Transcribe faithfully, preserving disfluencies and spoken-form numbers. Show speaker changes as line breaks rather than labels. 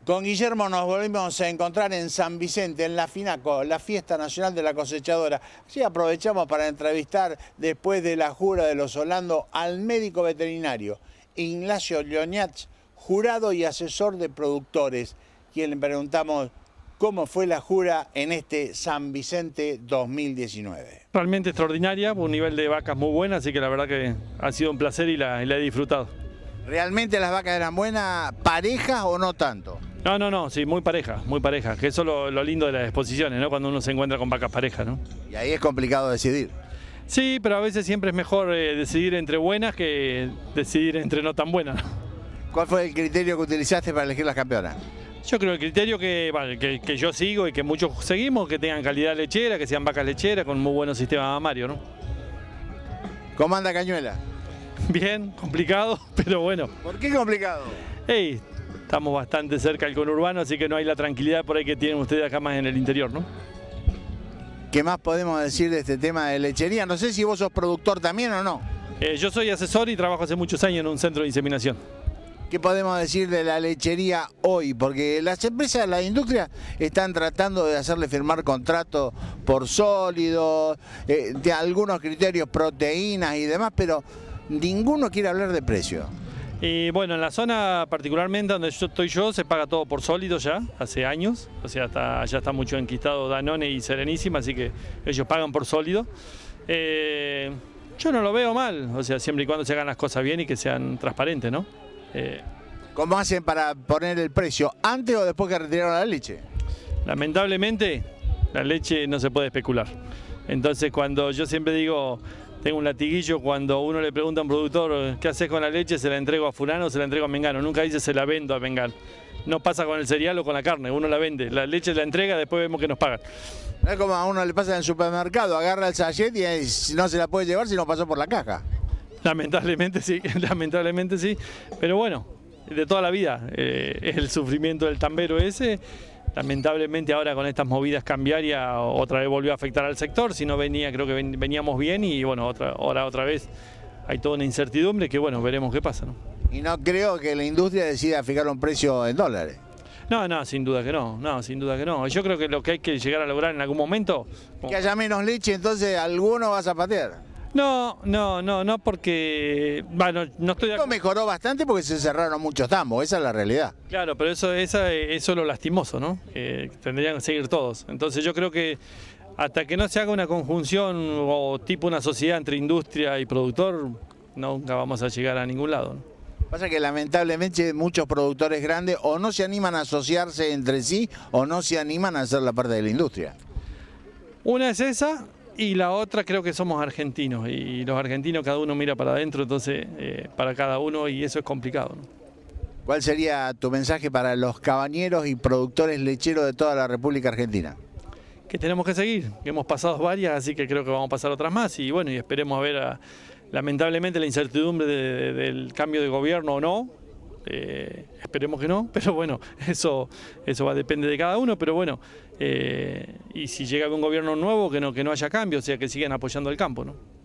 Con Guillermo nos volvimos a encontrar en San Vicente, en la FINACO, la Fiesta Nacional de la Cosechadora. Así aprovechamos para entrevistar, después de la jura de los Holando, al médico veterinario Ignacio Llonyats, jurado y asesor de productores, quien le preguntamos cómo fue la jura en este San Vicente dos mil diecinueve.
Realmente extraordinaria, un nivel de vacas muy bueno, así que la verdad que ha sido un placer y la, y la he disfrutado.
¿Realmente las vacas eran buenas, parejas o no tanto?
No, no, no, sí, muy pareja, muy pareja, que eso es lo, lo lindo de las exposiciones, ¿no? Cuando uno se encuentra con vacas parejas, ¿no?
Y ahí es complicado decidir.
Sí, pero a veces siempre es mejor eh, decidir entre buenas que decidir entre no tan buenas, ¿no?
¿Cuál fue el criterio que utilizaste para elegir las campeonas?
Yo creo el criterio que, vale, que, que yo sigo y que muchos seguimos, que tengan calidad lechera, que sean vacas lecheras con muy buenos sistemas mamarios, ¿no?
¿Cómo anda Cañuela?
Bien, complicado, pero bueno.
¿Por qué complicado?
Hey, estamos bastante cerca del conurbano, así que no hay la tranquilidad por ahí que tienen ustedes acá más en el interior, ¿no?
¿Qué más podemos decir de este tema de lechería? No sé si vos sos productor también o no.
Eh, yo soy asesor y trabajo hace muchos años en un centro de inseminación.
¿Qué podemos decir de la lechería hoy? Porque las empresas, la industria, están tratando de hacerle firmar contratos por sólidos, eh, de algunos criterios, proteínas y demás, pero ninguno quiere hablar de precio.
Y bueno, en la zona particularmente donde yo estoy yo, se paga todo por sólido ya, hace años. O sea, está, ya está mucho enquistado Danone y Serenísima, así que ellos pagan por sólido. Eh, yo no lo veo mal, o sea, siempre y cuando se hagan las cosas bien y que sean transparentes, ¿no? Eh,
¿Cómo hacen para poner el precio? ¿Antes o después que retiraron la leche?
Lamentablemente, la leche no se puede especular. Entonces, cuando yo siempre digo, tengo un latiguillo, cuando uno le pregunta a un productor qué haces con la leche, se la entrego a fulano o se la entrego a mengano. Nunca dice se la vendo a mengano. No pasa con el cereal o con la carne, uno la vende. La leche la entrega, después vemos que nos pagan.
No es como a uno le pasa en el supermercado, agarra el sachet y no se la puede llevar si no pasó por la caja.
Lamentablemente sí, lamentablemente sí, pero bueno, de toda la vida, eh, es el sufrimiento del tambero ese. Lamentablemente ahora con estas movidas cambiarias otra vez volvió a afectar al sector, si no venía, creo que veníamos bien y bueno, otra, ahora otra vez hay toda una incertidumbre que bueno, veremos qué pasa, ¿no?
Y no creo que la industria decida fijar un precio en dólares.
No, no, sin duda que no, no, sin duda que no. Yo creo que lo que hay que llegar a lograr en algún momento...
Que haya menos leche, entonces alguno va a zapatear.
No, no, no, no porque, bueno, no estoy de
acuerdo. Mejoró bastante porque se cerraron muchos tambos, esa es la realidad.
Claro, pero eso, esa, eso es lo lastimoso, ¿no? Que tendrían que seguir todos. Entonces yo creo que hasta que no se haga una conjunción o tipo una sociedad entre industria y productor, nunca vamos a llegar a ningún lado, ¿no?
Pasa que lamentablemente muchos productores grandes o no se animan a asociarse entre sí o no se animan a hacer la parte de la industria.
Una es esa. Y la otra creo que somos argentinos y los argentinos cada uno mira para adentro, entonces eh, para cada uno y eso es complicado, ¿no?
¿Cuál sería tu mensaje para los cabañeros y productores lecheros de toda la República Argentina?
Que tenemos que seguir, que hemos pasado varias, así que creo que vamos a pasar otras más y bueno, y esperemos a ver, a, lamentablemente la incertidumbre de, de, del cambio de gobierno o no. Eh, esperemos que no, pero bueno, eso, eso va a depender de cada uno, pero bueno, eh, y si llega un gobierno nuevo, que no, que no haya cambio, o sea, que sigan apoyando el campo, ¿no?